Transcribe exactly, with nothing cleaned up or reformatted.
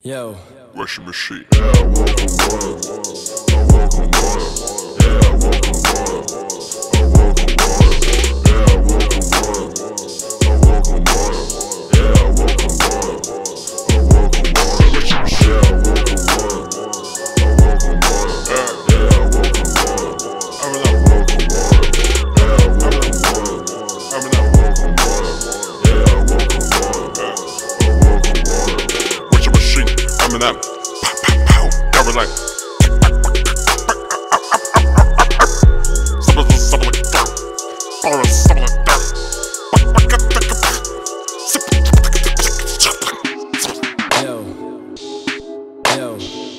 Yo, Russian machine. Yeah, I walk on water. I walk on water. Yeah, I walk on water. I walk on water. Yeah, I walk on water. I walk on water. Yeah, I walk on water. I walk on water. Russian machine. Yeah, I walk on water. I walk on water. Yeah, I walk on water. I'm in that walk on water. Yeah, I walk on water. I'm in that walk on water. Yeah, I walk on water. I walk on water. Russian machine. I'm in that. Pow, pow, pow. Cover like. Something, something like that. Or something like that. yo, yo.